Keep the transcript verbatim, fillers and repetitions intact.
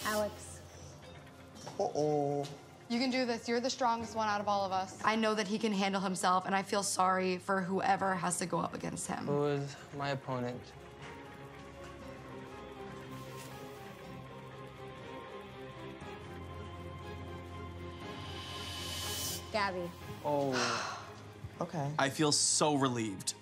Alex. Uh-oh. You can do this. You're the strongest one out of all of us. I know that he can handle himself, and I feel sorry for whoever has to go up against him. Who is my opponent? Gabbie. Oh. Okay. I feel so relieved.